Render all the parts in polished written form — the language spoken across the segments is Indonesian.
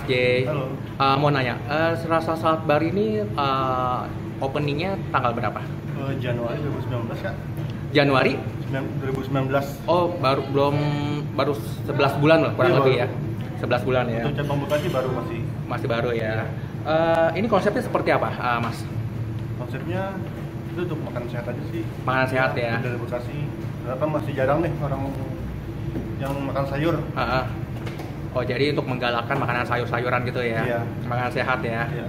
J. Halo. Mau nanya, Serasa Salad Bar ini openingnya tanggal berapa? Januari 2019 Kak. Januari? 2019. Oh, baru 11 bulan lah kurang Iya, lebih baru. ya. 11 bulan ya. Untuk cabang Bekasi baru masih. Masih baru ya. Ini konsepnya seperti apa, Mas? Konsepnya itu untuk makan sehat aja sih. Makanan sehat ya. Dari Bekasi. Karena kan masih jarang nih orang yang makan sayur. Oh, jadi untuk menggalakkan makanan sayur-sayuran gitu ya. Iya. Makanan sehat ya. Iya.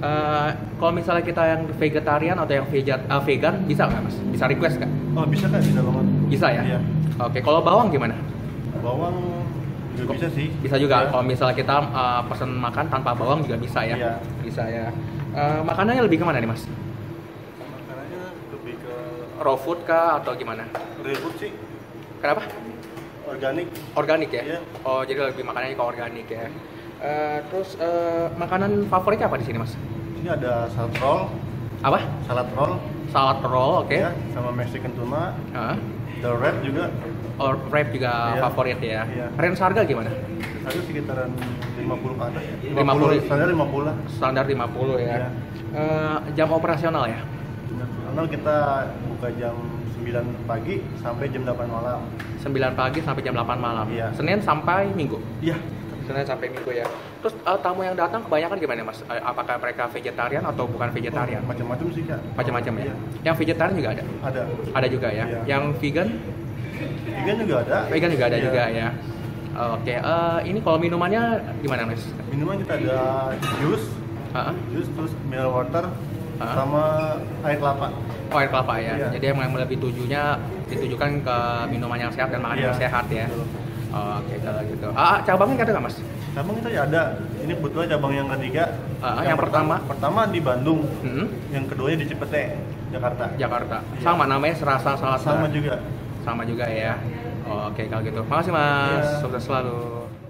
Kalau misalnya kita yang vegetarian atau yang vegan bisa nggak, Mas? Bisa request nggak? Oh bisa Kak, bisa banget. Bisa ya? Iya. Oke, kalau bawang gimana? Bawang juga bisa sih. Bisa juga. Iya. Kalau misalnya kita pesan makan tanpa bawang juga bisa ya? Iya. Bisa ya. Makanannya lebih kemana nih, Mas? Makanannya lebih ke Raw food kah atau gimana? real food sih, Kenapa? organik. Organik ya? Iya. Oh, jadi lebih makanannya ke organik ya. Terus makanan favoritnya apa di sini, Mas? Ini ada salad roll, Apa? Salad roll, oke. ya, sama Mexican tuna, Heeh. the wrap juga. Or wrap juga Iya. favorit ya. Iya. Range harga gimana? Harga sekitaran 50 ke atas. 50. Standar 50 lah. Standar 50 ya. Iya. Jam operasional ya? Karena kita buka jam 9 pagi sampai jam 8 malam. 9 pagi sampai jam 8 malam. Iya. Senin sampai Minggu. Iya. Senin sampai Minggu ya. Terus tamu yang datang kebanyakan gimana, Mas? Apakah mereka vegetarian atau bukan vegetarian? Macam-macam sih Kak. Macam-macam ya. Iya. Yang vegetarian juga ada. Ada. Ada juga ya. Iya. Yang vegan? Vegan juga ada. Vegan juga ada Iya. juga ya. Oke, ini kalau minumannya gimana, Mas? Minuman kita ada jus, Heeh. terus mineral water, Hah? sama air kelapa. Oh, air kelapa ya. Iya. Jadi emang lebih ditujukan ke minuman yang sehat dan makanan Iya. yang sehat ya. Betul. Oke, kalau gitu. Cabangnya ada nggak, Mas? Cabang kita ya ada. Ini kebetulan cabang yang ketiga. Yang pertama? Pertama di Bandung. Hmm? Yang keduanya di Cipete, Jakarta. Jakarta. Iya. Sama namanya Serasa Salad Sama Bar. juga. Sama juga ya. Oke, kalau gitu. Makasih, Mas. Iya. Sukses selalu.